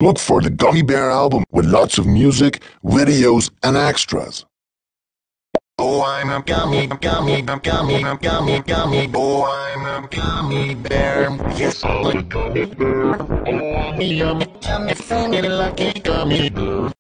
Look for the Gummy Bear album with lots of music, videos, and extras. Oh, I'm a gummy bear. Oh, I'm a gummy bear. Yes, I'm a gummy bear. Oh, I'm a yummy, funny, lucky gummy bear.